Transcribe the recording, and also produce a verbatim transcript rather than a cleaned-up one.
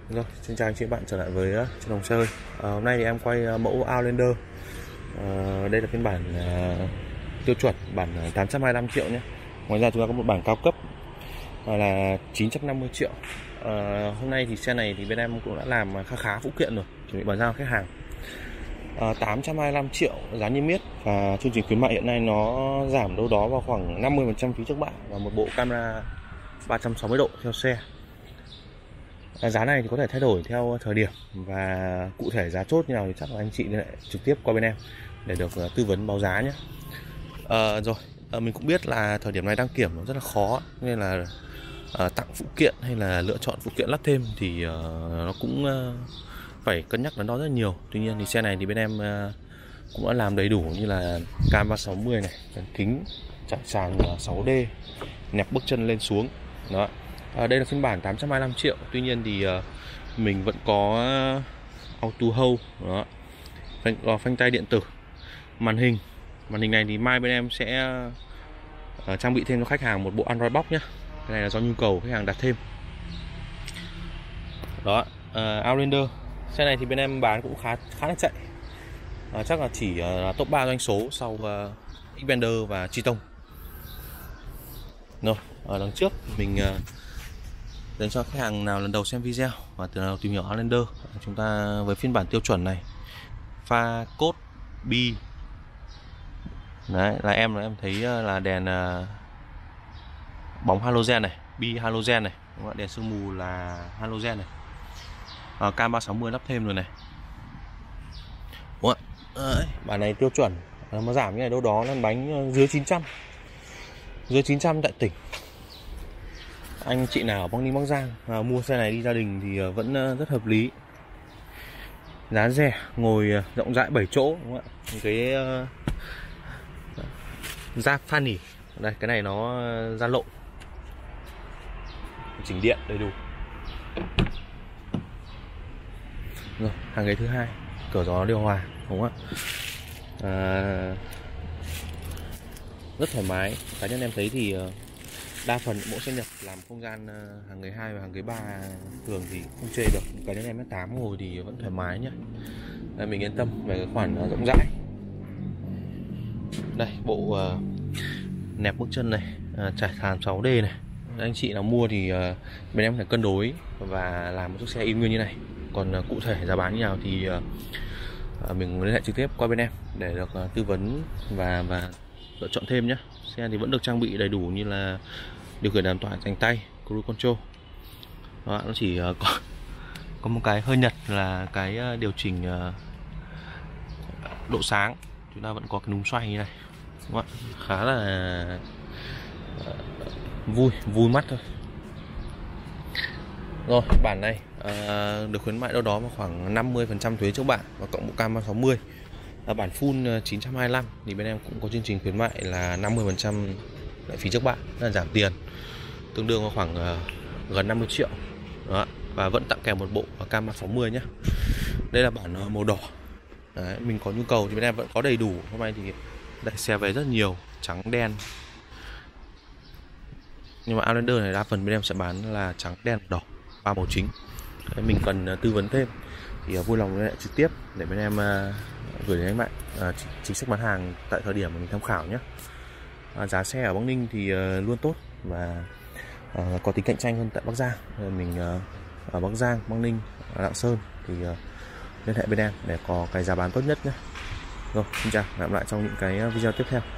Rồi, xin chào anh chị bạn trở lại với uh, Trần Hồng Xe ơi. À, hôm nay thì em quay uh, mẫu Outlander. À, đây là phiên bản uh, tiêu chuẩn, bản tám trăm hai mươi lăm triệu nhé. Ngoài ra chúng ta có một bản cao cấp uh, là chín trăm năm mươi triệu. À, hôm nay thì xe này thì bên em cũng đã làm khá khá phụ kiện rồi, chuẩn bị bàn giao khách hàng. À, tám trăm hai mươi lăm triệu giá niêm yết, và chương trình khuyến mại hiện nay nó giảm đâu đó vào khoảng năm mươi phần trăm phí trước bạ và một bộ camera ba trăm sáu mươi độ theo xe. Giá này thì có thể thay đổi theo thời điểm, và cụ thể giá chốt như nào thì chắc là anh chị lại trực tiếp qua bên em để được tư vấn báo giá nhé. À, rồi à, mình cũng biết là thời điểm này đăng kiểm nó rất là khó, nên là à, tặng phụ kiện hay là lựa chọn phụ kiện lắp thêm thì à, nó cũng à, phải cân nhắc đến đó rất nhiều. Tuy nhiên thì xe này thì bên em à, cũng đã làm đầy đủ như là cam ba sáu mươi này, kính trải sàn sáu D, nẹp bước chân lên xuống đó. À, đây là phiên bản tám trăm hai mươi lăm triệu. Tuy nhiên thì uh, mình vẫn có auto hold đó, phanh, uh, phanh tay điện tử, màn hình màn hình này thì mai bên em sẽ uh, trang bị thêm cho khách hàng một bộ Android box nhé. Cái này là do nhu cầu khách hàng đặt thêm đó. uh, Outlander xe này thì bên em bán cũng khá khá là chạy, uh, chắc là chỉ uh, top ba doanh số sau uh, Xpander và Triton. Rồi ở đằng trước mình uh, dành cho khách hàng nào lần đầu xem video và từ nào tìm hiểu Outlander, chúng ta với phiên bản tiêu chuẩn này, pha cốt bi đấy, là em là em thấy là đèn uh, bóng halogen này, bi halogen này, đèn sương mù là halogen này, uh, cam ba sáu mươi lắp thêm rồi này. Đúng không? Đấy, bản này tiêu chuẩn, uh, mà giảm như này đâu đó lăn bánh uh, dưới chín trăm, dưới chín trăm tại tỉnh. Anh chị nào ở Bắc Ninh Bắc Giang à, mua xe này đi gia đình thì vẫn rất hợp lý, giá rẻ, ngồi rộng rãi bảy chỗ, đúng không ạ? Cái uh, da phan nỉ đây, cái này nó da lộn, chỉnh điện đầy đủ. Rồi hàng ghế thứ hai, cửa gió điều hòa, đúng không ạ? À, rất thoải mái. Cá nhân em thấy thì uh, đa phần những mẫu xe Nhật làm không gian hàng ghế hai và hàng ghế ba thường thì không chê được. Cái đến em mét tám ngồi thì vẫn thoải mái nhé. Đây, mình yên tâm về cái khoản rộng rãi. Đây bộ uh, nẹp bước chân này, uh, trải sàn sáu D này. Anh chị nào mua thì uh, bên em phải cân đối và làm một chiếc xe in nguyên như này. Còn uh, cụ thể giá bán như nào thì uh, uh, mình liên hệ trực tiếp qua bên em để được uh, tư vấn và và lựa chọn thêm nhé. Xe thì vẫn được trang bị đầy đủ như là điều khiển đàm tỏa dành tay, cruise control đó, nó chỉ uh, có, có một cái hơi Nhật là cái uh, điều chỉnh uh, độ sáng, chúng ta vẫn có cái núm xoay như này, đúng không? Khá là uh, vui vui mắt thôi. Rồi bản này uh, được khuyến mại đâu đó vào khoảng năm mươi phần trăm thuế trước bạ và cộng bộ cam ba sáu mươi. À, bản full chín trăm hai mươi lăm thì bên em cũng có chương trình khuyến mại là năm mươi phần trăm lại phí trước bạ, là giảm tiền tương đương vào khoảng uh, gần năm mươi triệu đó, và vẫn tặng kèm một bộ cam ba sáu mươi nhé. Đây là bản uh, màu đỏ. Đấy, mình có nhu cầu thì bên em vẫn có đầy đủ. Hôm nay thì đây, xe về rất nhiều, trắng đen, nhưng mà Outlander này đa phần bên em sẽ bán là trắng đen đỏ, ba màu chính. Đấy, mình cần uh, tư vấn thêm thì uh, vui lòng liên hệ trực tiếp để bên em uh, gửi đến anh bạn à, chính sách bán hàng tại thời điểm mà mình tham khảo nhé. À, giá xe ở Bắc Ninh thì uh, luôn tốt và uh, có tính cạnh tranh hơn tại Bắc Giang. Mình uh, ở Bắc Giang, Bắc Ninh, Lạng Sơn thì uh, liên hệ bên em để có cái giá bán tốt nhất nhé. Rồi, xin chào, hẹn gặp lại trong những cái video tiếp theo.